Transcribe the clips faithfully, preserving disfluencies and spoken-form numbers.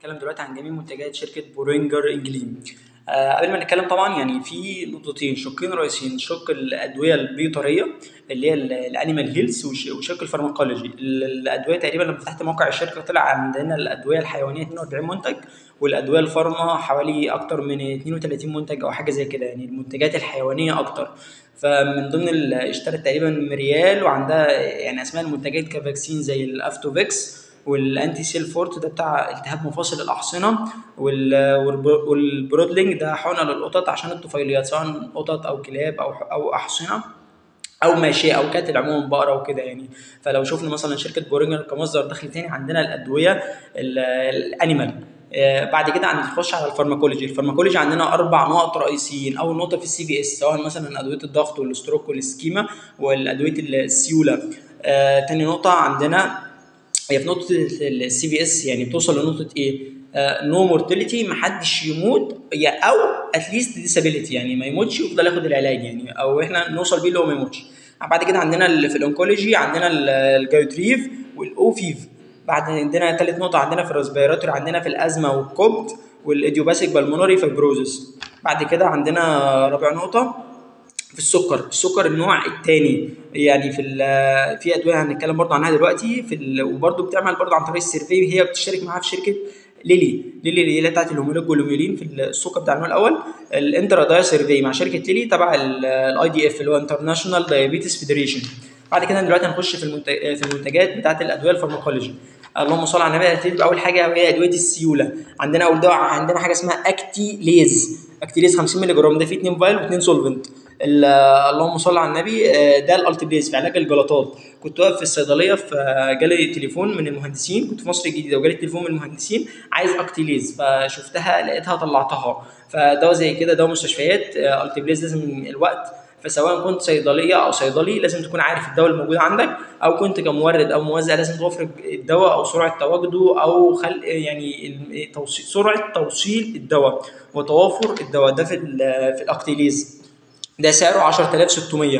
هنتكلم دلوقتي عن جميع منتجات شركة بورينجر انجليم. آه قبل ما نتكلم طبعا يعني في نقطتين شقين رئيسيين، شق الادويه البيطريه اللي هي الانيمال هيلث وشق الفارماكولوجي. الادويه تقريبا لما فتحت موقع الشركه طلع عندنا الادويه الحيوانيه اتنين واربعين منتج، والادويه الفارما حوالي اكتر من اتنين وتلاتين منتج او حاجه زي كده، يعني المنتجات الحيوانيه اكتر. فمن ضمن ال- اشترت تقريبا مريال، وعندها يعني اسماء المنتجات كفاكسين زي الافتوفيكس والانتي سيل فورت ده بتاع التهاب مفاصل الاحصنه، وال- والب- والبرودلينج ده حقنه للقطط عشان الطفيليات، سواء قطط او كلاب او او احصنه او ماشيه او كاتل عموما بقره وكده يعني. فلو شفنا مثلا شركه بورينجر كمصدر دخل تاني، عندنا الادويه ال- الانيمال. آه، بعد كده هنخش على الفارماكولوجي. الفارماكولوجي عندنا اربع نقط رئيسيين. اول نقطه في السي في اس، سواء مثلا ادويه الضغط والستروك والسكيما والادويه السيوله. آه، تاني نقطه عندنا هي في نقطه السي في اس، يعني بتوصل لنقطه ايه؟ نو مورتاليتي، محدش يموت، يا او اتليست ديسابيليتي، يعني ما يموتش ويفضل ياخد العلاج يعني، او احنا نوصل بيه اللي هو ما يموتش. بعد كده عندنا ال- في الانكولوجي عندنا ال- الجايوتريف والاوفيف. بعد عندنا ثالث نقطه عندنا في الريسبيراتوري، عندنا في الازمه والكوبد والايديوباثيك بالمونري فايبروزس. بعد كده عندنا رابع نقطه في السكر. السكر النوع الثاني، يعني في ال- في ادويه هنتكلم برضه عنها دلوقتي في ال... وبرضه بتعمل برضه عن طريق السيرفي، هي بتشترك معاها في شركه ليلي. ليلي اللي هي بتاعت الهومولوج والهوميولين في السكر بتاع النوع الاول. الانترا داي سيرفي مع شركه ليلي تبع الاي دي اف اللي هو انترناشونال دايابيتس فيدريشن. بعد كده دلوقتي هنخش في المنتج... في المنتجات بتاعت الادويه الفارماكولوجي. اللهم صل على النبي. هتبقى اول حاجه وهي ادويه السيوله. عندنا اول دواء عندنا حاجه اسمها اكتي ليز. اكتي ليز خمسين مللي جرام، ده فيه اتنين فايل و2 سولفنت. ال- اللهم صل على النبي. آه، ده الالتبليز في علاج الجلطات. كنت واقف في الصيدليه، فجالي تليفون من المهندسين، كنت في مصر الجديده وجالي تليفون من المهندسين عايز اكتيليز، فشفتها لقيتها طلعتها. فدواء زي كده دواء مستشفيات. آه، التبليز لازم الوقت، فسواء كنت صيدليه او صيدلي لازم تكون عارف الدواء الموجود عندك، او كنت كمورد او موزع لازم توفر الدواء او سرعه تواجده، او خلق يعني ال- توصيل سرعه توصيل الدواء وتوافر الدواء ده في ال- في الاكتيليز. ده سعره عشرة آلاف وستمية.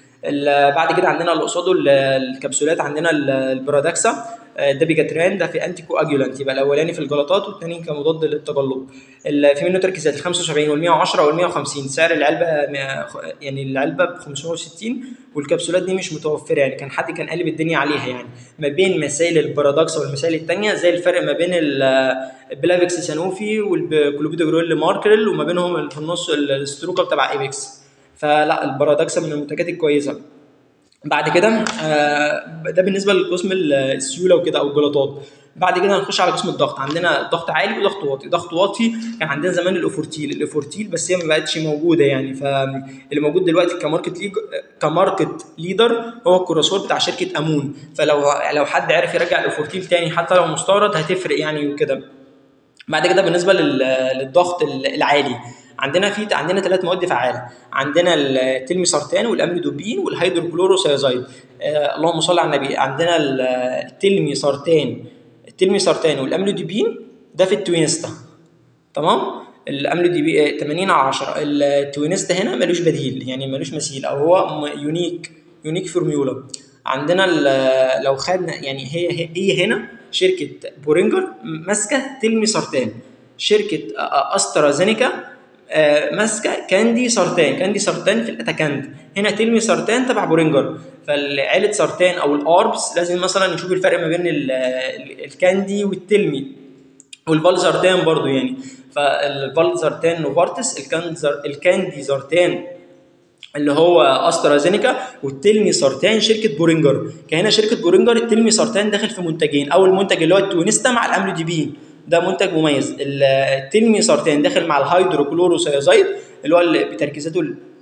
ال- بعد كده عندنا اللي قصاده ال- الكبسولات، عندنا ال- البرادكسا. آه، ده بيجاتران، ده في انتي كواجولانت، يبقى الاولاني في الجلطات والثاني كمضاد للتجلط. ال- في منه تركيزات ال خمسة وسبعين وال مية وعشرة وال مية وخمسين. سعر العلبه مية- يعني العلبه ب خمسمية وستين، والكبسولات دي مش متوفره، يعني كان حد كان قالب الدنيا عليها يعني. ما بين مسائل البرادكسا والمسائل الثانيه، زي الفرق ما بين ال- البلافكس سانوفي والكلوبيدوجرول ماركريل، وما بينهم في النص الستروكا تبع ايبكس. فلا البرادكسا من المنتجات الكويسه. بعد كده آه، ده بالنسبه لقسم السيوله وكده او الجلطات. بعد كده هنخش على قسم الضغط. عندنا ضغط عالي وضغط واطي. ضغط واطي كان عندنا زمان الاوفورتيل. الاوفورتيل بس هي ما بقتش موجوده يعني، فاللي موجود دلوقتي كماركت ليج كماركت ليدر هو الكوراسور بتاع شركه امون. فلو لو حد عرف يرجع الاوفورتيل تاني حتى لو مستورد هتفرق يعني وكده. بعد كده بالنسبه لل- للضغط العالي، عندنا في عندنا ثلاث مواد فعاله. عندنا التلميسارتان والاملودوبين والهيدروكلوروسيازايد. آه اللهم صل على النبي. عندنا ال- التلميسارتان التلميسارتان والاملودوبين ده في التوينستا. تمام. الاملودوبين تمانين على عشرة. التوينستا هنا ملوش بديل، يعني ملوش مثيل، او هو م- يونيك يونيك فورميولا. عندنا ال- لو خدنا يعني هي هي هنا شركه بورينجر ماسكه تلمي سرطان. شركه أ- أ- استرازينيكا آه، ماسكه كاندي سرطان. كاندي سرطان في الاتاكاند. هنا تلمي سرطان تبع بورينجر. فالعيله سرطان او الاربس لازم مثلا نشوف الفرق ما بين ال- ال- الكاندي والتلمي والفالزارتان برضو يعني. فالفالزارتان نوفارتس، الكانزر الكاندي زارتان اللي هو استرازينيكا، والتلمي سرطان شركه بورينجر. كان هنا شركه بورينجر التلمي سرطان داخل في منتجين. اول منتج اللي هو التونستا مع الاملوديبين، ده منتج مميز. التلمي سرطان داخل مع الهيدروكلوروسيازايد اللي هو اللي بتركيزاته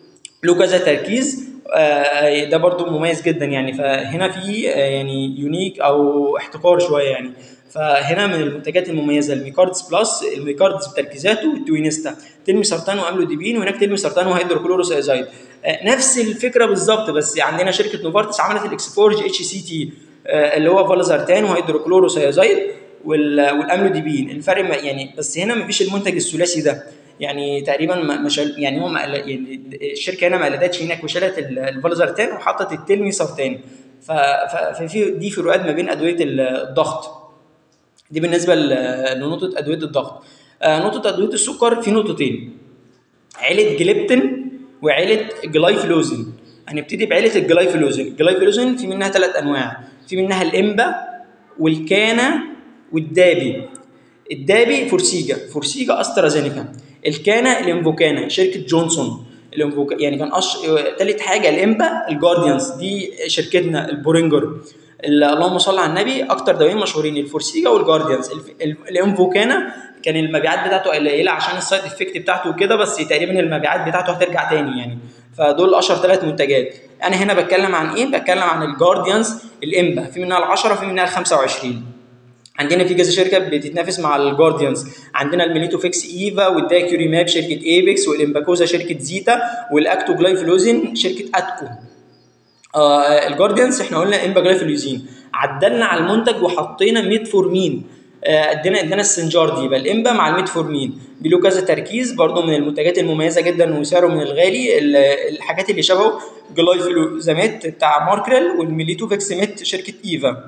له كذا تركيز. آه، ده برضو مميز جدا يعني. فهنا في آه، يعني يونيك او احتكار شويه يعني. فهنا من المنتجات المميزه الميكاردز بلس، الميكاردز بتركيزاته والتوينستا. تلمي سرطان واملوديبين، وهناك تلمي سرطان وهيدروكلوروسيازايد. آه، نفس الفكره بالظبط، بس عندنا شركه نوفارتس عملت الاكسفورج اتش سي تي اللي هو فالزارتان وهيدروكلوروسيازايد والاملوديبين. الفرق ما- يعني بس هنا مفيش المنتج الثلاثي ده يعني. تقريبا ما ما شال يعني هو ما قل- يعني الشركه هنا ما قلدتش هناك وشالت ال- الفالزارتان وحطت التلمي سرطان. ف- ف- ففي دي فروقات ما بين ادويه الضغط. دي بالنسبه ل- لنقطه ادويه الضغط. آه، نقطه ادويه السكر في نقطتين: عيله جليبتين وعيله جلايفلوزين. هنبتدي بعيله الجلايفلوزين. الجلايفلوزين في منها ثلاث انواع: في منها الامبا والكانا والدابي. الدابي فورسيجا فورسيجا استرازينيكا. الكانا الانفوكانا شركه جونسون. الانفوكا يعني كان أش... تالت حاجه الامبا الجارديانز دي شركتنا البورينجر. ال- اللهم صل على النبي. اكتر دوايين مشهورين الفورسيجا والجارديانز. الف... ال- الانفوكانا كان المبيعات بتاعته قليله عشان السايد افكت بتاعته وكده، بس تقريبا المبيعات بتاعته هترجع تاني يعني. فدول اشهر ثلاث منتجات. انا هنا بتكلم عن ايه؟ بتكلم عن الجارديانز الامبا. في منها ال عشرة وفي منها ال خمسة وعشرين. عندنا في كذا شركه بتتنافس مع الجارديانز. عندنا الميليتوفيكس ايفا والدايكيوريماب شركه ايبكس، والامباكوزا شركه زيتا، والاكتو جلايفلوزين شركه اتكو. آه الجارديانز احنا قلنا امبا جلايفلوزين، عدلنا على المنتج وحطينا ميتفورمين. آه، ادينا ادينا السنجار دي يبقى الامبا مع الميتفورمين. بيلو كذا تركيز برضو من المنتجات المميزه جدا وسعره من الغالي. ال- الحاجات اللي شبهه جلايفلوزامات بتاع ماركريل، والميليتوفيكسمات شركه ايفا.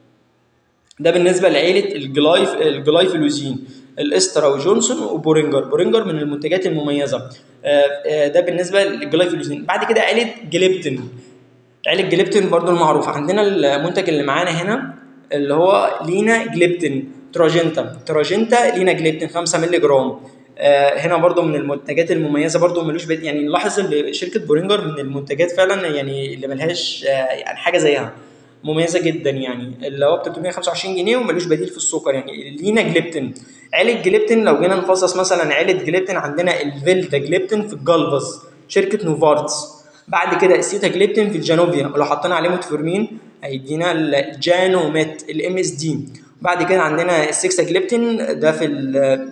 ده بالنسبه لعيله الجلايف الجلايفلوزين. الاسترا وجونسون وبورينجر. بورينجر من المنتجات المميزه. آه، آه، ده بالنسبه للجلايفلوزين. بعد كده عيله جليبتين. عيله جليبتين برضو المعروفه. عندنا المنتج اللي معانا هنا اللي هو لينا جليبتين تراجنتا. تراجنتا لينا جليبتين خمسة مللي جرام. آه، هنا برضو من المنتجات المميزه برضو ملوش بد... يعني نلاحظ ان شركه بورينجر من المنتجات فعلا يعني اللي ملهاش آه، يعني حاجه زيها، مميزه جدا يعني. اللي هو ب ثلاثمية وخمسة وعشرين جنيه وملوش بديل في السكر يعني. لينا جليبتين. عيله جليبتين لو جينا نفصص مثلا عيله جليبتين، عندنا الفيلدا جليبتين في الجالفاز شركه نوفارتس. بعد كده السيتا جليبتين في الجانوفيا، ولو حطينا عليه متفورمين هيدينا الجانوميت الام اس دي. بعد كده عندنا السكسا جليبتين ده في ال-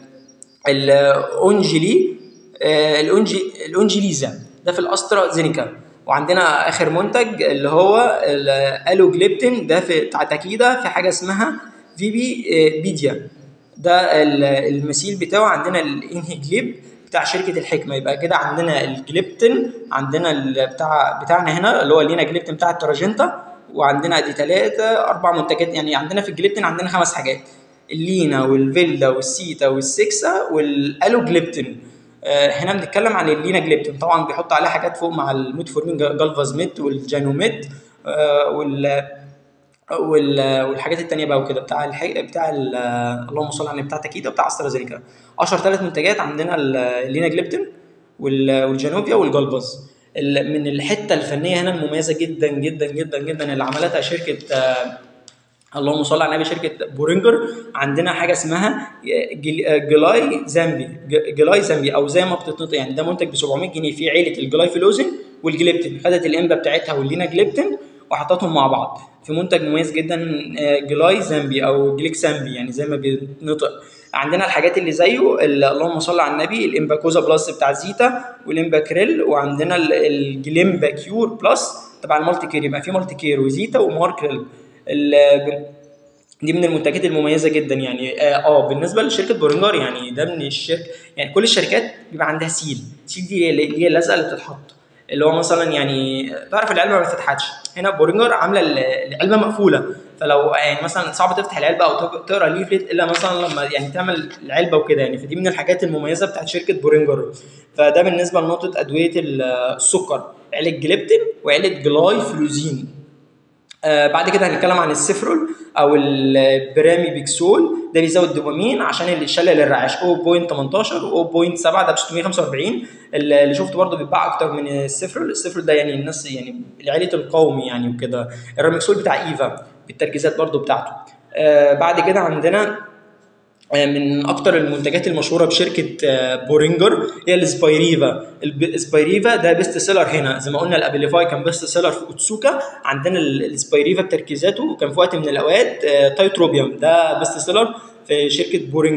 الاونجلي آه، الأونجي الاونجليزا ده في الاسترازينيكا. وعندنا اخر منتج اللي هو الالوجليبتين ده في بتاع تاكيدا في حاجه اسمها في بي آه، بيديا. ده ال- المثيل بتاعه عندنا الانهجليب بتاع شركه الحكمه. يبقى كده عندنا الجليبتين، عندنا ال- بتاع بتاعنا هنا اللي هو لينا جليبتين بتاع التراجنتا، وعندنا ادي ثلاثه اربع منتجات يعني. عندنا في الجليبتين عندنا خمس حاجات: اللينا والفيلا والسيتا والسكسا والالوجليبتين. آه، هنا بنتكلم عن اللينا جليبتين. طبعا بيحط عليها حاجات فوق مع الميتفورمين جالفازميت والجانوميت آه، وال وال- والحاجات التانية بقى وكده بتاع الحي... بتاع ال... اللهم صل على النبي بتاع تاكيدا وبتاع استرازينيكا. اشهر ثلاث منتجات عندنا ال- اللينا جليبتين وال... والجانوفيا والجلبز. ال... من الحته الفنيه هنا المميزه جدا جدا جدا جدا اللي عملتها شركه آه، اللهم صل على النبي شركه بورينجر. عندنا حاجه اسمها جل- جلاي زامبي. ج- جلاي زامبي او زي ما بتتنطق يعني. ده منتج ب سبعمية جنيه في عيله الجلايفلوزين والجليبتين. خدت الانبا بتاعتها واللينا جليبتين وحطتهم مع بعض في منتج مميز جدا آه، جلاي زامبي او جليك زامبي يعني زي ما بيتنطق. عندنا الحاجات اللي زيه ال- اللهم صل على النبي الامباكوزا بلس بتاع زيتا، والامباكريل، وعندنا ال- الجليمبا كيور بلس تبع المالتي كير. يبقى في مالتي كير وزيتا وماركريل. ال- دي من المنتجات المميزه جدا يعني. اه آه، بالنسبه لشركه بورينجر يعني ده من الشركه يعني. كل الشركات بيبقى عندها سيل. سيل دي اللي هي اللزقه اللي بتتحط، اللي هو مثلا يعني تعرف العلبه ما بتتفتحش. هنا بورينجر عامله ال- العلبه مقفوله، فلو يعني مثلا صعب تفتح العلبه او تق- تقرا ليفلت الا مثلا لما يعني تعمل العلبه وكده يعني. فدي من الحاجات المميزه بتاعت شركه بورينجر. فده بالنسبه لنقطه ادويه السكر: عيله جليبتين وعيله جلاي فلوزين. آه بعد كده هنتكلم عن السفرول او البرامي بيكسول. ده بيزود الدوبامين عشان اللي يشلل الرعاش صفر فاصلة تمنتاشر و صفر فاصلة سبعة ده ب ستمية وخمسة واربعين. اللي شفته برضه بيتباع اكتر من السفرول. السفرول ده يعني الناس يعني عيله القومي يعني وكده. الراميكسول بتاع ايفا بالتركيزات برضه بتاعته. آه بعد كده عندنا من اكتر المنتجات المشهوره بشركه آه، بورينجر هي السبايريفا. السبايريفا ده بيست سيلر هنا زي ما قلنا. الابيليفاي كان بيست سيلر في اوتسوكا. عندنا ال- السبايريفا بتركيزاته كان في وقت من الاوقات آه، تايتروبيوم ده بيست سيلر في شركه بورينجر.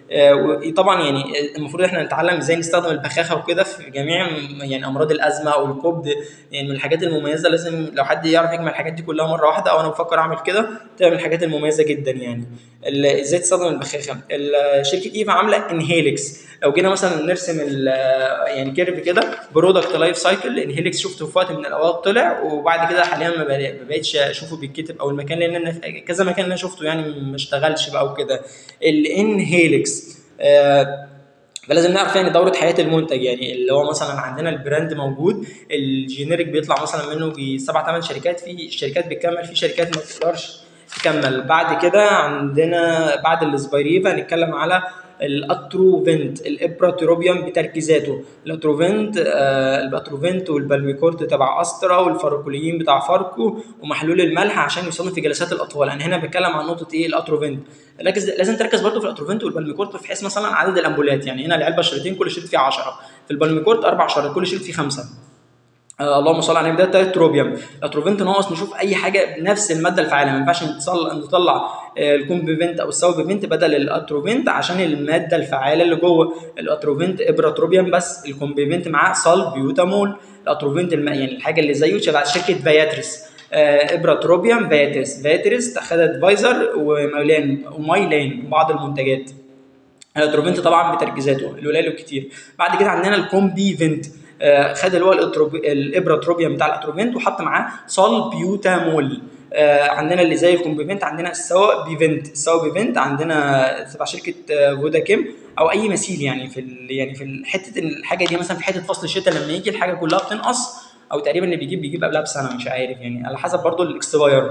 وطبعا يعني المفروض احنا نتعلم ازاي نستخدم البخاخه وكده في جميع يعني امراض الازمه او الكبد. يعني من الحاجات المميزه، لازم لو حد يعرف يجمع الحاجات دي كلها مره واحده، او انا بفكر اعمل كده، تبقى من الحاجات المميزه جدا يعني. ازاي تستخدم البخاخه؟ شركه ايفا عامله انهيلكس. لو جينا مثلا نرسم يعني كيرف كده، برودكت لايف سايكل، انهيلكس شفته في وقت من الاوقات طلع، وبعد كده حاليا ما بقتش اشوفه بيتكتب، او المكان لان انا كذا مكان انا شفته يعني ما اشتغلش بقى وكده. الانهيلكس آه فلازم نعرف يعني دوره حياه المنتج، يعني اللي هو مثلا عندنا البراند موجود، الجينيريك بيطلع مثلا منه سبع ثمان شركات، في شركات بتكمل، في شركات ما بتقدرش تكمل. بعد كده عندنا بعد الاسبايريفا هنتكلم على الاتروفنت، الابراتروبيوم بتركيزاته. الاتروفنت آه الاتروفنت والبالميكورت تبع استرا، والفاركوليين بتاع فاركو، ومحلول الملح عشان يصنف في جلسات الاطفال. انا هنا بتكلم عن نقطه ايه؟ الاتروفنت. لازم تركز برضو في الاتروفنت والبالميكورت في حيث مثلا عدد الامبولات. يعني هنا العلبه شريطين، كل شريط فيه عشرة، في البالميكورت اربع شريط، كل شريط فيه خمسه. آه اللهم صل على النبي. ده التروبيوم. الاتروفنت ناقص نشوف اي حاجه بنفس الماده الفعاله، ما ينفعش نطلع آه الكومبيفنت او الساوبيفنت بدل الاتروفنت عشان الماده الفعاله اللي جوه. الاتروفنت ابراتروبيوم بس، الكومبيفنت معاه سالبيوتامول. الاتروفنت الم... يعني الحاجه اللي زيه شبه شركه فياتريس، آه ابراتروبيوم فياتريس. فياتريس خدت فايزر وميلان ومايلان بعض المنتجات. الاتروفنت طبعا بتركيزاته القليل والكتير. بعد كده عندنا الكومبيفنت، آه خد اللي هو الابراتروبيوم بتاع الاتروفنت وحط معاه سالبيوتامول. آه عندنا اللي زي الكومبيفنت عندنا السوا بيفنت. السوا بيفنت عندنا تبع شركه آه فوداكيم او اي مثيل. يعني في يعني في حته الحاجه دي مثلا في حته فصل الشتاء لما يجي الحاجه كلها بتنقص، او تقريبا اللي بيجيب بيجيب قبلها بسنه، مش عارف يعني على حسب برضو الاكسباير.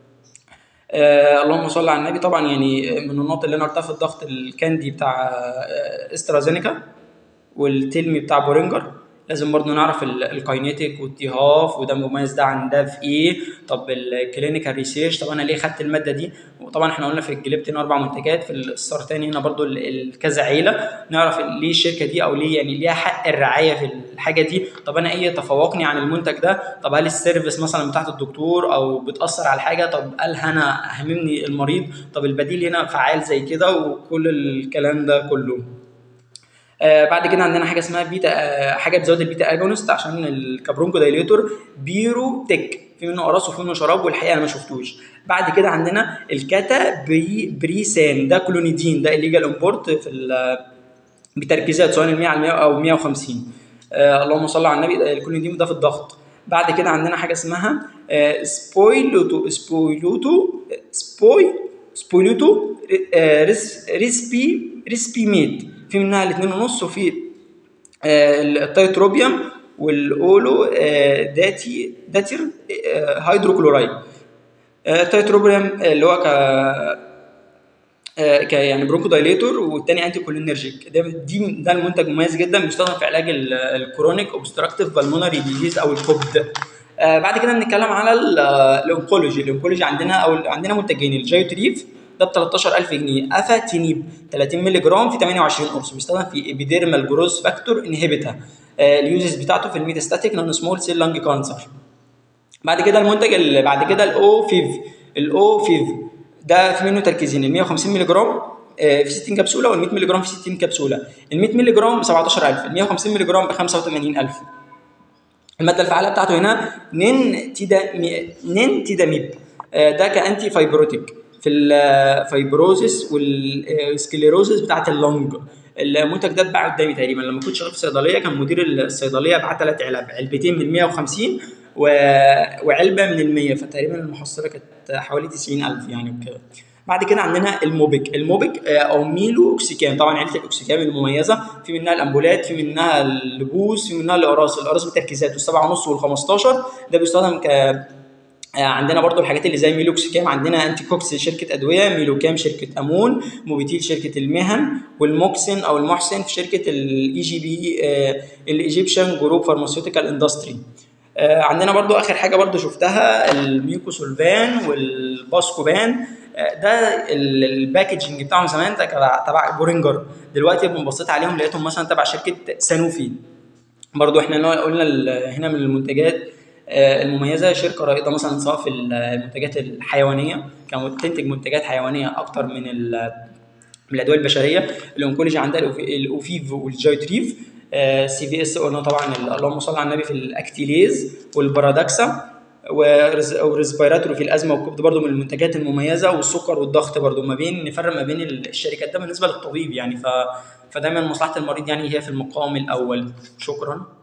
آه اللهم صل على النبي. طبعا يعني من النقط اللي انا قلتها في الضغط، الكاندي بتاع آه استرازينيكا، والتلمي بتاع بورينجر. لازم برضو نعرف الكاينيتيك والتيهاف، وده مميز ده عن ده في ايه. طب الكلينيكال ريسيرش، طب انا ليه خدت الماده دي؟ وطبعا احنا قلنا في الجليبتين اربع منتجات، في السرطان هنا برضو كذا عيله، نعرف ليه الشركه دي او ليه يعني ليها حق الرعايه في الحاجه دي. طب انا ايه تفوقني عن المنتج ده؟ طب هل السيرفيس مثلا بتاعت الدكتور او بتاثر على الحاجه؟ طب هل انا هممني المريض؟ طب البديل هنا فعال زي كده، وكل الكلام ده كله. آه بعد كده عندنا حاجه اسمها بيتا، آه حاجه بتزود البيتا اجونست عشان الكابرونكو دايليتور، بيرو تك، في منه قراص وفي منه شراب، والحقيقه انا ما شفتوش. بعد كده عندنا الكاتا بري بريسان، ده كلونيدين، ده الليجال امبورت في بتركيزات سواء مية على مية او مية وخمسين. آه اللهم صل على النبي. الكلونيدين ده في الضغط. بعد كده عندنا حاجه اسمها آه سبويلوتو سبويلوتو سبوي سبويلوتو آه ريس ريسبي ريسبي ميد، في منها الاثنين ونص، وفي آه التايتروبيوم والاولو آه داتي داتير آه هيدروكلورايد. آه التايتروبيوم اللي هو ك آه ك يعني برونكو دايليتور، والثاني انتي كولينرجيك. ده دي ده المنتج مميز جدا، بيستخدم في علاج الكرونيك اوبستراكتيف بالمونري ديزيز او الكبد. آه بعد كده بنتكلم على الانكولوجي. الانكولوجي عندنا او عندنا منتجين، الجايوتريف ده ب تلتاشر الف جنيه، افاتينيب ثلاثين مللي جرام في ثمانية وعشرين قرص، بيستخدم في ايبيديرمال جروث فاكتور انهبيتها. آه اليوزز بتاعته في الميتاستاتيك نون سمول سيل لانج كانسر. بعد كده المنتج اللي بعد كده الاو فيف. الاو فيف ده في منه تركيزين، ال مية وخمسين مللي جرام في ستين كبسوله، وال مية مللي جرام في ستين كبسوله. ال مية مللي جرام ب سبعتاشر الف، ال مية وخمسين مللي جرام ب خمسة وثمانين الف. الماده الفعاله بتاعته هنا نينتيدا نينتيداميب، ده كانتي فايبروتيك في الفايبروزيس والسكليروزيس بتاعه اللنج. المنتج ده اتباع قدامي تقريبا لما كنت شغال في صيدليه، كان مدير الصيدليه بعت ثلاث علب، علبتين من مية وخمسين و... وعلبه من ال مية، فتقريبا المحصله كانت حوالي تسعين الف يعني وكده. بعد كده عندنا الموبيك. الموبيك او ميلو اوكسيكام، طبعا عيله الاوكسيكام المميزه، في منها الامبولات، في منها اللبوس، في منها الاقراص. الاقراص بتركيزات السبعة ونص والخمستاشر، ده بيستخدم ك عندنا برضو الحاجات اللي زي ميلوكسيكام، عندنا انتي كوكس شركه ادويه، ميلوكام شركه امون، موبيتيل شركه المهن، والموكسين او المحسن في شركه الاي جي بي الايجيبشن جروب فارماسيوتيكال اندستري. عندنا برضو اخر حاجه برضو شفتها الميوكوسولفان والباسكوبان، ده الباكجينج بتاعهم زمان ده تبع بورينجر، دلوقتي لما بصيت عليهم لقيتهم مثلا تبع شركه سانوفي. برضو احنا قلنا هنا من المنتجات المميزه، شركه رائده مثلا سواء في المنتجات الحيوانيه، كانت تنتج منتجات حيوانيه اكتر من من الادويه البشريه. الانكولوجي عندها الأوف- الاوفيف والجايتريف. آه، سي في اس قلنا طبعا ال- اللهم صل على النبي في الاكتيليز والبارادكسا. ورز- والريسبيراتوري في الازمه والكبد برضو من المنتجات المميزه. والسكر والضغط برضو ما بين نفرق ما بين الشركات ده بالنسبه للطبيب يعني. ف فدايما مصلحه المريض يعني هي في المقام الاول. شكرا.